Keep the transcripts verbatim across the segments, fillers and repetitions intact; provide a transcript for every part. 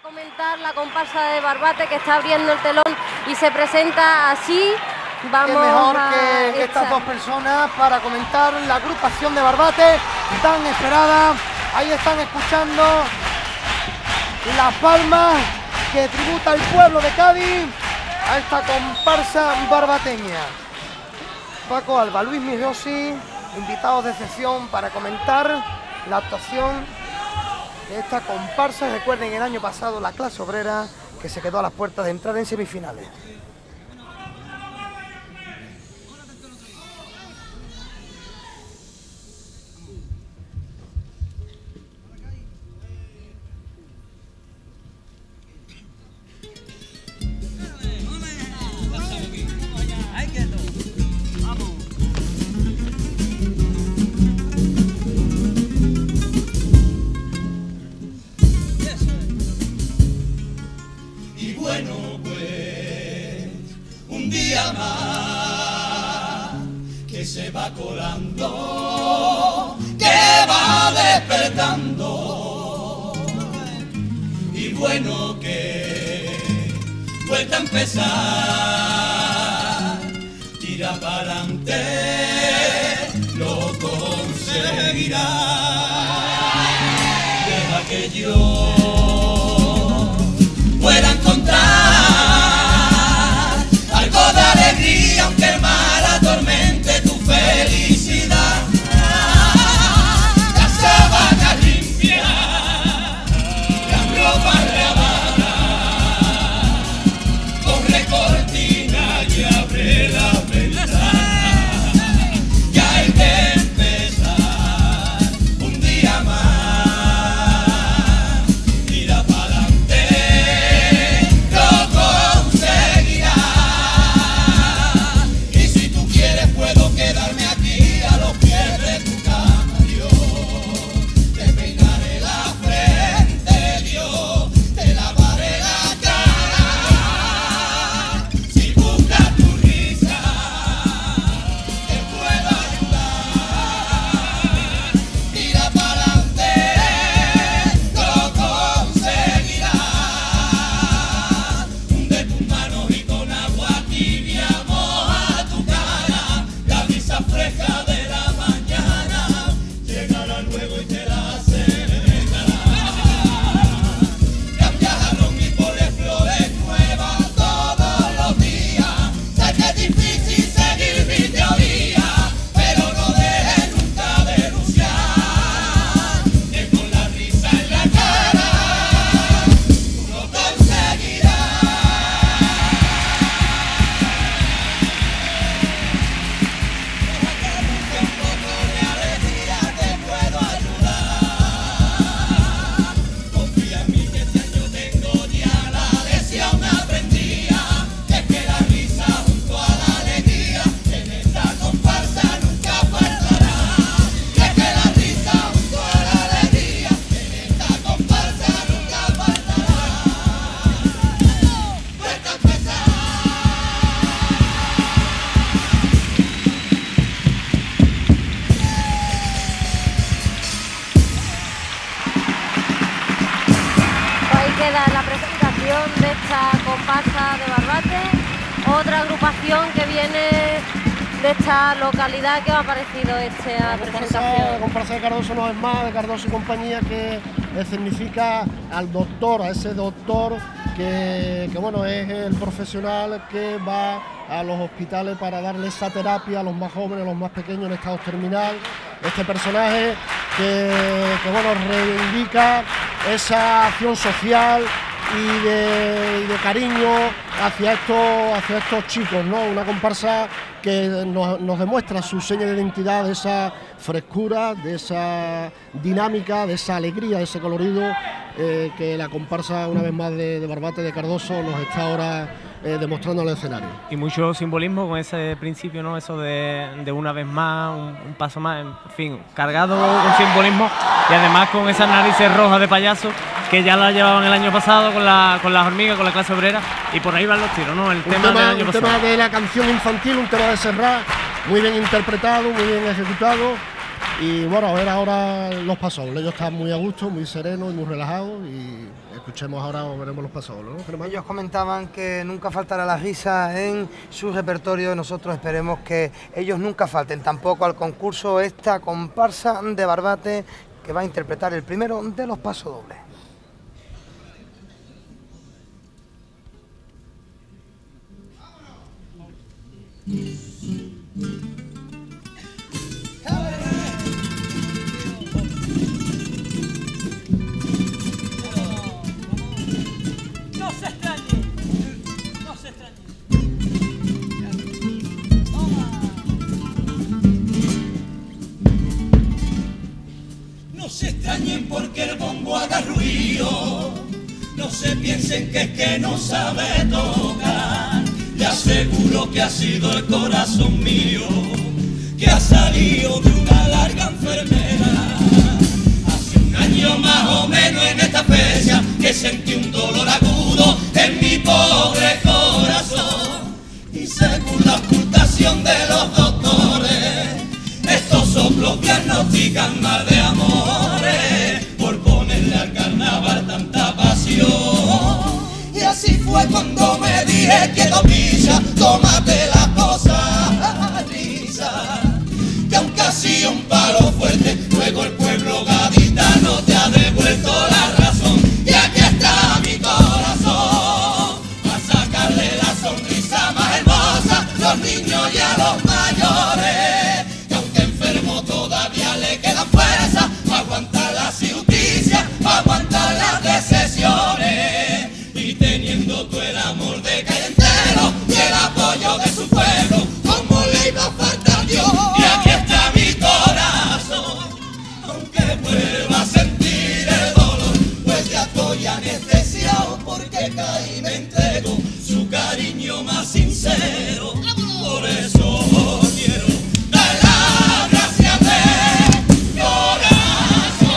Comentar la comparsa de Barbate que está abriendo el telón y se presenta así. Vamos Qué mejor a que, que estas dos personas para comentar la agrupación de Barbate tan esperada. Ahí están escuchando las palmas que tributa el pueblo de Cádiz a esta comparsa barbateña. Paco Alba, Luis Mirosi, invitados de excepción para comentar la actuación de esta comparsa. Recuerden el año pasado la clase obrera que se quedó a las puertas de entrar en semifinales. Se va colando, que va despertando, y bueno que vuelta a empezar, tira para adelante, lo conseguirá. Deja que yo pueda encontrar algo de alegría, aunque el mar atormente tu felicidad. Las sábanas limpias, las ropas lavadas, corre cortina y abre la ventana. Ya hay que empezar un día más. Tira para adelante, lo conseguirás. Y si tú quieres puedo quedarme aquí a los pies de tu cama, Dios. Te peinaré la frente, Dios. Te lavaré la cara. Si buscas tu risa, te puedo ayudar. Tira para adelante, lo conseguirás. Hunde tus manos y con agua tibia moja tu cara. La brisa fresca de la mañana llegará luego y te la secará. Cambia jarrón y ponle flores nuevas todos los días. Sé que es difícil seguir mi teoría, pero no dejes nunca de luchar. Que con la risa en la cara tú lo conseguirás. Un poco de alegría te puedo ayudar. Confía en mí que este año tengo ya la lección aprendida. Es que la risa junto a la alegría en esta comparsa nunca faltará. Es que la risa junto a la alegría en esta comparsa nunca faltará. Vuelta a empezar. Ahí queda la presentación de esta comparsa de Barbate, otra agrupación que viene de esta localidad. ¿Qué os ha parecido esta La presentación? comparsa de Cardoso no es más, de Cardoso y compañía, que eh, significa al doctor, a ese doctor que, que, bueno, es el profesional que va a los hospitales para darle esa terapia a los más jóvenes, a los más pequeños en estados terminal. Este personaje que, que, bueno, reivindica esa acción social y de, y de cariño hacia estos, hacia estos chicos, ¿no? Una comparsa que nos, nos demuestra su seña de identidad, de esa frescura, de esa dinámica, de esa alegría, de ese colorido eh, que la comparsa, una vez más, de, de Barbate de Cardoso nos está ahora eh, demostrando en el escenario. Y mucho simbolismo con ese principio, ¿no? Eso de, de una vez más, un, un paso más, en fin, cargado con simbolismo y además con esas narices rojas de payaso que ya la llevaban el año pasado con, la, con las hormigas, con la clase obrera, y por ahí van los tiros, ¿no? El Un tema, tema, del año un pasado. tema de la canción infantil, un tema de Serrat, muy bien interpretado, muy bien ejecutado, Y bueno, a ver ahora los pasodobles. Ellos están muy a gusto, muy serenos y muy relajados. Y escuchemos ahora o veremos los pasodobles, ¿no, Germán? Ellos comentaban que nunca faltará la risa en su repertorio. Nosotros esperemos que ellos nunca falten tampoco al concurso esta comparsa de Barbate que va a interpretar el primero de los pasodobles. No se extrañe, no se extrañe. No se extrañen porque el bombo haga ruido, no se piensen que es que no sabe tocar. Le aseguro que ha sido el corazón mío que ha salido de una larga enfermedad. Hace un año más o menos en esta fecha que sentí un dolor agudo en mi pobre corazón. Y según la ocultación de los doctores, estos soplos diagnostican mal de amores por ponerle al carnaval tanta pasión. Y así fue cuando me dije quieto pilla, tómate las cosas a risa, que aunque ha sido un palo fuerte, luego el pueblo gaditano te ha devuelto la razón. Y aquí está mi corazón, a sacarle la sonrisa más hermosa a los niños y a los mayores, que aunque enfermo todavía le quedan fuerzas para aguantar la justicia, para aguantar las decisiones. Y teniendo tú el amor de calle entero y el apoyo de su pueblo, ¿cómo le iba a faltar Dios? Y aquí está mi corazón, aunque vuelva a sentir el dolor, pues ya estoy anestesiado porque caí y me entrego su cariño más sincero. Por eso quiero dar las gracias de corazón.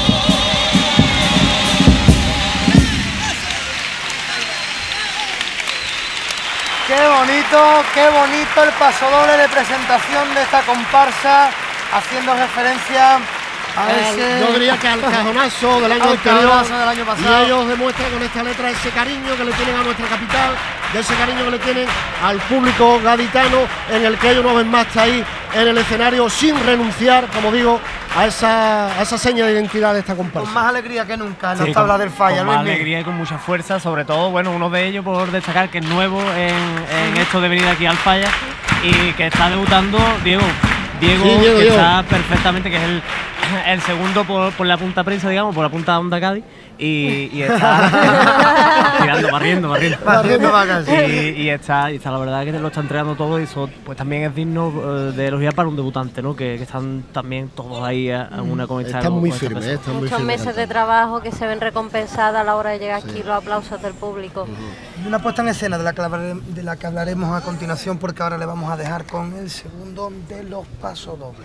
Qué bonito, qué bonito el pasodoble de presentación de esta comparsa, haciendo referencia a ese... Yo diría que al cajonazo del año Al anterior. cajonazo del año pasado. Y ellos demuestran con esta letra ese cariño que le tienen a nuestra capital, de ese cariño que le tienen al público gaditano, en el que ellos una vez más está ahí en el escenario sin renunciar, como digo, a esa, a esa seña de identidad de esta comparsa. Con más alegría que nunca en Sí, las tablas con- del falla, con más Luismi. alegría y con mucha fuerza, sobre todo, bueno, uno de ellos por destacar que es nuevo en, en esto de venir aquí al falla y que está debutando Diego. Diego, Sí, Diego, que Diego. está perfectamente, que es el, el segundo por, por la punta prensa, digamos, por la punta Onda Cádiz, y, y está tirando, barriendo, barriendo. Barriendo vacas, sí. Y, y está, y está, la verdad que lo está entregando todo y eso pues también es digno eh, de elogiar para un debutante, ¿no? Que, que están también todos ahí a, a una con esta Están con muy esta firmes, persona. están muy Muchos firmes. meses de trabajo que se ven recompensadas a la hora de llegar aquí, los aplausos del público. Y una puesta en escena de la, que hablare- de la que hablaremos a continuación, porque ahora le vamos a dejar con el segundo de los pasodobles.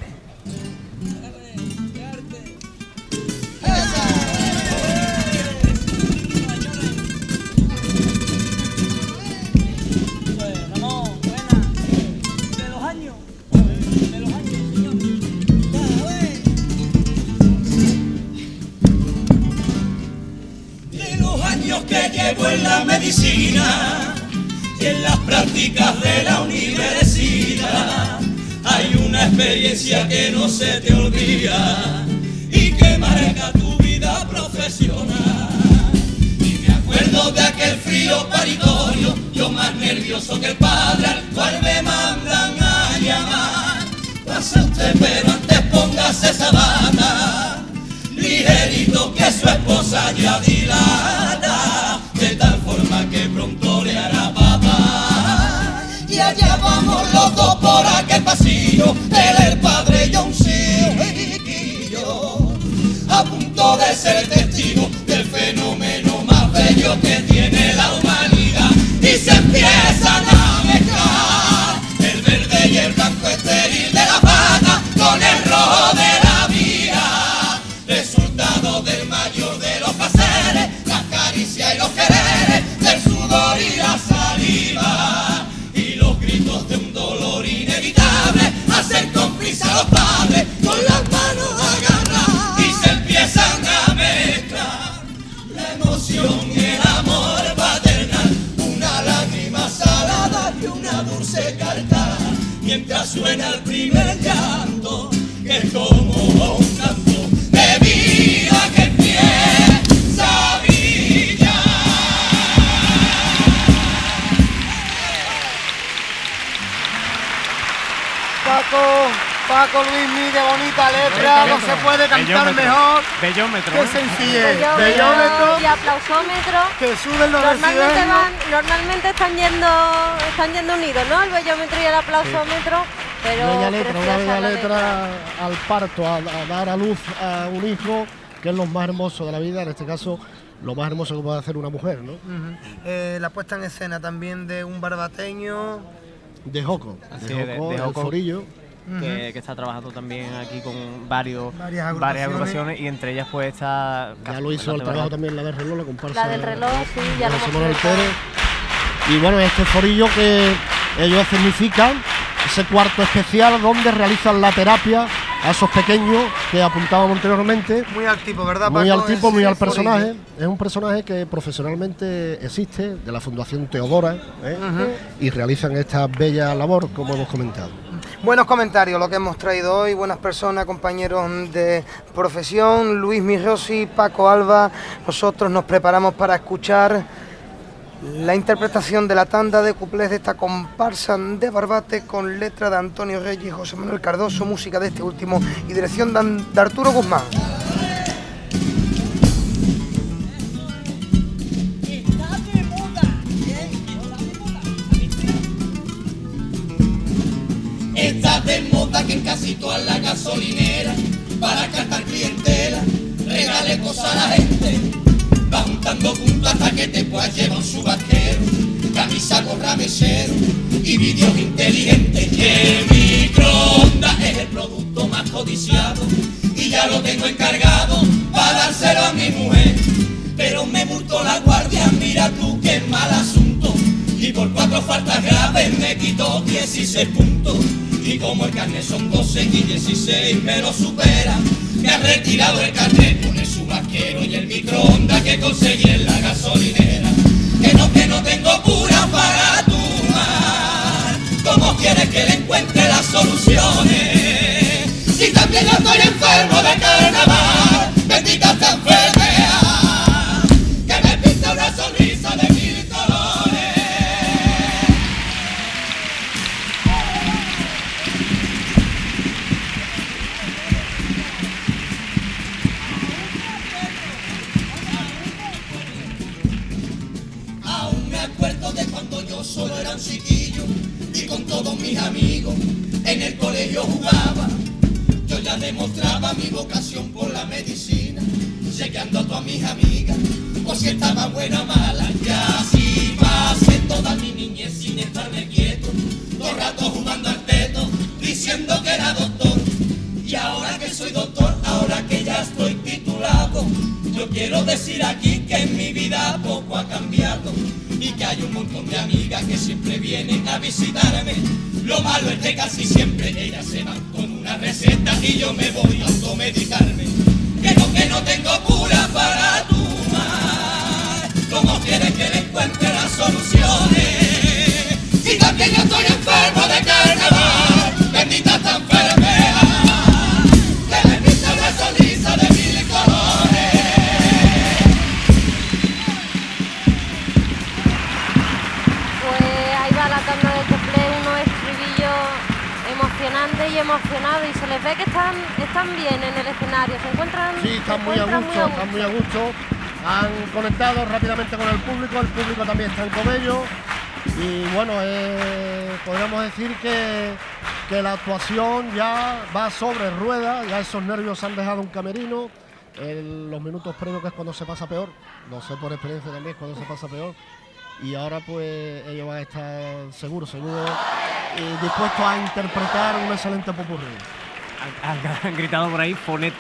Ramón, buena. De los años, de los años, señor. De los años que llevo en la medicina y en las prácticas de la universidad, hay una experiencia que no se te olvida y que marca tu vida profesional. Y me acuerdo de aquel frío paritorio, yo más nervioso que el padre al cual me mandan a llamar. Pasa usted, pero antes póngase esa bata, ligerito que su esposa ya dilata, de tal forma que pronto le hará papá. Y allá vamos los dos por aquel pasillo, él el padre y un chiquillo, a punto de ser testigo del fenómeno más bello que tiene la humanidad. Y se empiezan a mezclar el verde y el blanco estéril de la pata con el rojo de la vida, resultado del mayor de los placeres, las caricias y los quereres, del sudor y la saliva, y los gritos de un dolor inevitable hacen cómplice a los padres con las manos suena el primer llanto, que es como un canto de vida que empieza a brillar. Paco, Paco Luismi, qué bonita letra, no se puede cantar Bellómetro. mejor. Bellómetro. Qué ¿eh? sencillez. Bellómetro Bellómetro, y aplausómetro. que suben los Normalmente, decibelios. van, normalmente están yendo están yendo unidos, ¿no? El bellómetro y el aplausómetro. Pero Bella letra, una preciosa bella la letra al parto, a, a dar a luz a un hijo, que es lo más hermoso de la vida, en este caso, lo más hermoso que puede hacer una mujer, ¿no? Ujú. Eh, la puesta en escena también de un barbateño. De Joco, Así de es, de- Joco, de el Joco. Forillo. que, que está trabajando también aquí con varios, Varias agrupaciones. varias agrupaciones y entre ellas pues está... Ya lo hizo el trabajo también la del reloj, la comparsa. La del reloj, sí, ya de lo José hemos Manuel comentado. Pérez. Y bueno, este forillo que ellos escenifican, ese cuarto especial donde realizan la terapia a esos pequeños que apuntábamos anteriormente. Muy al tipo, ¿verdad, Muy Paco? al tipo, Es muy el al personaje. Forillo. Es un personaje que profesionalmente existe, de la Fundación Teodora, ¿eh? Ujú. y realizan esta bella labor, como hemos comentado. Buenos comentarios lo que hemos traído hoy, buenas personas, compañeros de profesión, Luis Mirossi, Paco Alba. Nosotros nos preparamos para escuchar la interpretación de la tanda de cuplés de esta comparsa de Barbate con letra de Antonio Reyes y José Manuel Cardoso, música de este último y dirección de, An- de Arturo Guzmán. Está de moda que en casi todas las gasolineras, para captar clientela, regale cosas a la gente. Va juntando puntos hasta que te puedas llevar un subasquero, camisa, gorra, mesero y vídeos inteligentes. El microondas es el producto más codiciado y ya lo tengo encargado para dárselo a mi mujer. Pero me multó la guardia, mira tú qué mal asunto, y por cuatro faltas graves me quitó dieciséis puntos. Y como el carnet son doce y dieciséis me lo supera, me ha retirado el carnet con el subasquero y el microondas que conseguí en la gasolinera. Que no, que no tengo cura para tu mal, ¿cómo quieres que le encuentre las soluciones? Si también yo estoy enfermo de carnaval, bendita esta enfermedad, que me pinta una sonrisa de mil colores. Aún me acuerdo de cuando yo solo era un chiquillo y con todos mis amigos en el colegio jugaba. Yo ya demostraba mi vocación por la medicina, chequeando a todas mis amigas por si estaba buena o mala. Ya así pasé toda mi niñez sin estarme quieto, todo el rato jugando al teto, diciendo que era doctor. Y ahora que soy doctor, ahora que ya estoy titulado, yo quiero decir aquí que en mi vida poco ha cambiado y que hay un montón de amigas que siempre vienen a visitarme. Lo malo es que casi siempre ellas se van con una receta y yo me voy a automedicarme. Que no, que no tengo cura para tu mal, ¿cómo quieres que le encuentre las soluciones? Si también yo estoy enfermo de carnaval, bendita esta enfermedad, que me pinta una sonrisa de mil colores. Pues ahí va la tanda de cuplé, unos estribillos emocionantes y emocionados, y se les ve que están, están bien en el escenario, se encuentran, Sí, se están muy a encuentran gusto, están muy a gusto. Han conectado rápidamente con el público, el público también está en Comello. Y bueno, eh, podríamos decir que, que la actuación ya va sobre ruedas, ya esos nervios han dejado un camerino. En los minutos previos, que es cuando se pasa peor, no sé por experiencia también, es cuando se pasa peor. Y ahora pues ellos van a estar seguros, seguros y dispuestos a interpretar un excelente popurrí. Han, han gritado por ahí foneto.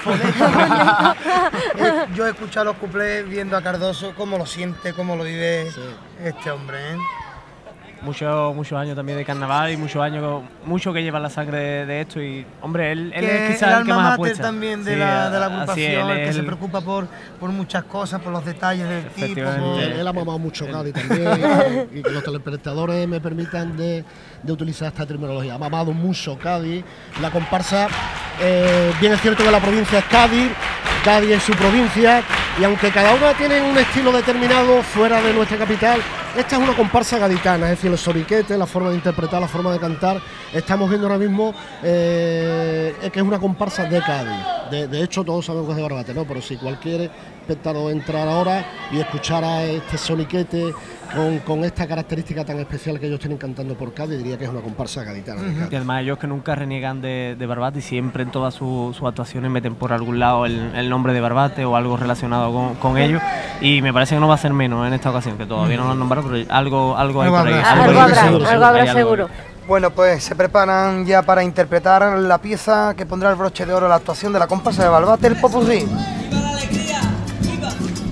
Eh, Yo he escuchado los cuplés viendo a Cardoso, cómo lo siente, cómo lo vive Sí. este hombre, ¿eh? muchos muchos años también de carnaval y muchos años, mucho que lleva la sangre de, de esto y, hombre, él, él Que es quizás el el que alma más mater apuesta. también de, Sí, la, de la así agrupación, él el que es se el- preocupa por, por muchas cosas, por los detalles del tipo. Efectivamente. por- Él, él ha mamado mucho Cádiz también, y que los telespectadores me permitan de, de utilizar esta terminología. Ha mamado mucho Cádiz. La comparsa, eh, bien es cierto que la provincia es Cádiz, Cádiz es su provincia, y aunque cada una tiene un estilo determinado fuera de nuestra capital, esta es una comparsa gaditana, es decir, el soriquete, la forma de interpretar, la forma de cantar. Estamos viendo ahora mismo eh, que es una comparsa de Cádiz. De, de hecho, todos sabemos que es de Barbate, ¿no? Pero si cualquier espectador entrar ahora y escuchara este soniquete con, con esta característica tan especial que ellos tienen cantando por Cádiz, diría que es una comparsa gaditana de Cádiz. Y además ellos que nunca reniegan de, de Barbate y siempre en todas sus sus actuaciones meten por algún lado el, el nombre de Barbate o algo relacionado con, con ellos, y me parece que no va a ser menos en esta ocasión, que todavía no lo han nombrado, pero algo, algo hay Algo por ahí. habrá, Algo seguro, habrá, seguro, algo habrá hay algo. seguro. Bueno, pues se preparan ya para interpretar la pieza que pondrá el broche de oro a la actuación de la comparsa de Barbate, el Popurrí. ¡Viva la alegría! ¡Viva!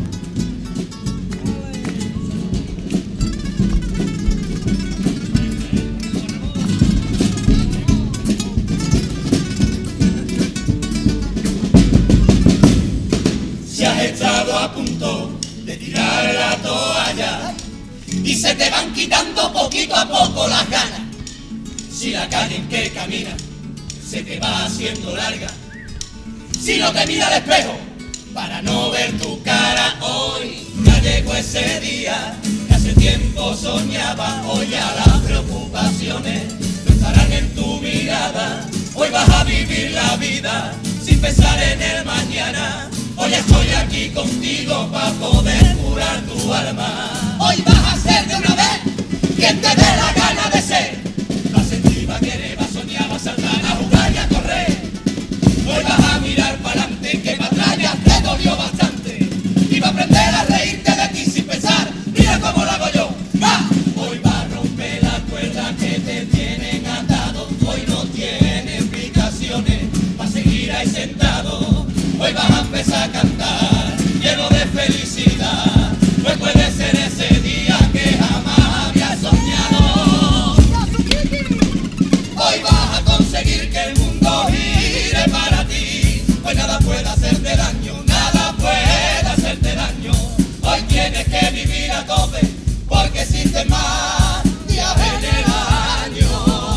Si has estado a punto de tirar la toalla y se te van quitando poquito a poco las ganas, si la calle en que caminas se te va haciendo larga, si no te mira al espejo para no ver tu cara, hoy ya llegó ese día que hace tiempo soñaba. Hoy ya las preocupaciones no estarán en tu mirada. Hoy vas a vivir la vida sin pensar en el mañana. Hoy estoy aquí contigo para poder curar tu alma. Hoy vas a ser de una vez quien te dé la gana de ser. Vas a sentir, va a querer, va a soñar, va a saltar, a jugar y a correr. Hoy vas a mirar para adelante, que para atrás ya te dolió bastante. Y va a aprender a reírte de ti sin pensar, mira cómo lo hago yo. ¡Va! Hoy va a romper la cuerda que te tienen atado. Hoy no tiene explicaciones para seguir ahí sentado. Hoy vas a empezar a cantar lleno de felicidad. Hoy puede ser ese día que jamás había soñado. Hoy vas a conseguir que el mundo gire para ti. Hoy nada puede hacerte daño, nada puede hacerte daño. Hoy tienes que vivir a tope, porque existen más días en el año.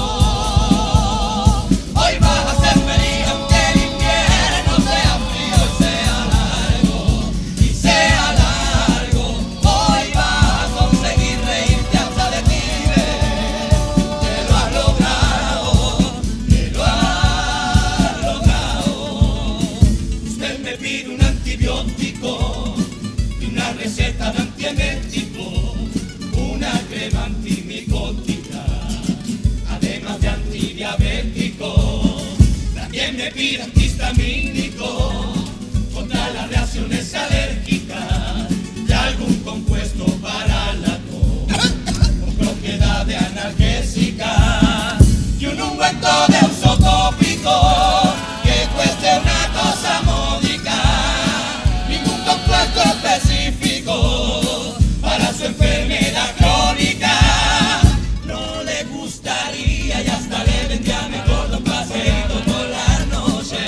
Hoy vas a ser feliz aunque el invierno sea frío y sea largo, y sea largo. Hoy vas a conseguir reírte hasta de ti, que lo has logrado, que lo has logrado. Usted me pide un antibiótico y una receta de antiemético, una crema antimicótica, además de antidiabético. También me pide antihistamínico contra las reacciones alérgicas y algún compuesto para la tos con propiedades analgésicas y un ungüento de uso tópico que cueste una cosa módica. Ningún compuesto específico para su enfermedad crónica. No le gustaría y hasta le vendría mejor un paseíto por la noche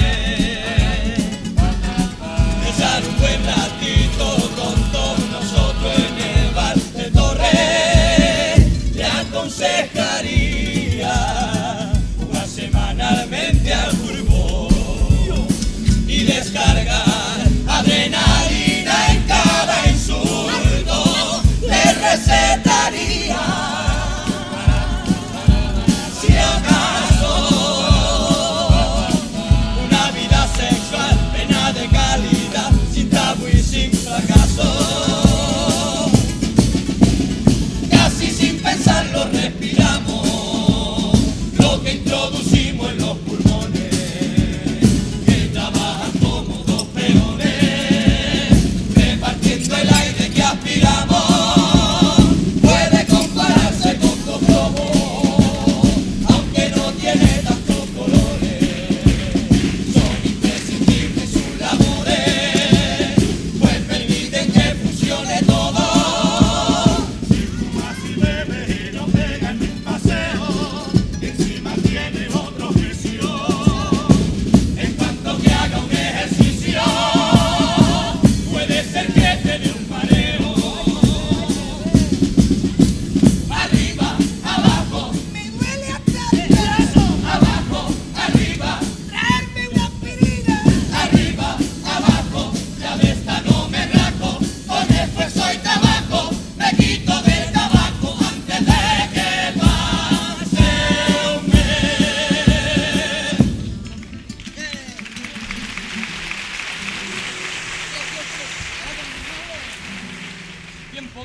y usar un buen ratito con todos nosotros en el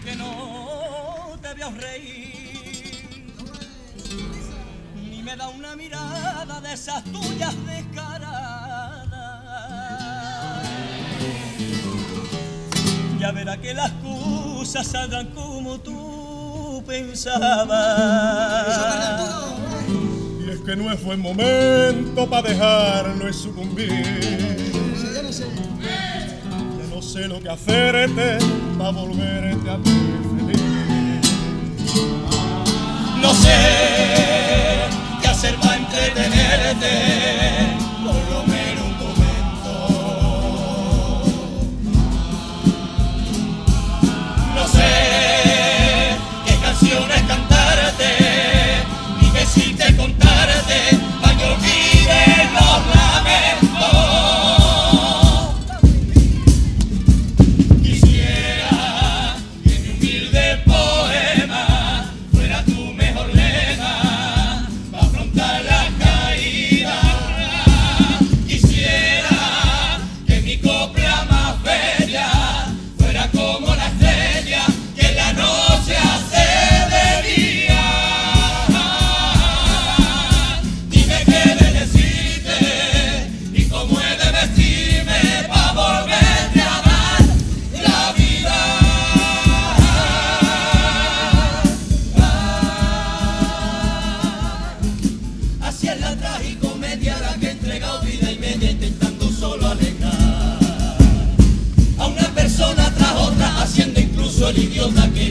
que no te veo reír, ni me da una mirada de esas tuyas descaradas. Ya verá que las cosas saldrán como tú pensabas. Y es que no es buen momento para dejarlo en sucumbir. Ya no sé. Ya no sé lo que hacerte para volverte a ti feliz. No sé qué hacer para entretenerte, por lo menos un momento. No sé qué canciones cantarte, ni qué chiste contarte, para que olvides los lamentos. Quisiera que mi humilde poema fuera tu mejor lema para afrontar la caída. Quisiera que mi copla más bella fuera como la estrella que en la noche hace de día. Dime qué de decirte y cómo he de vestirme para volverte a dar la vida. Así es la tragicomedia la que he entregado vida y media intentando solo alegrar a una persona tras otra, haciendo incluso el idiota que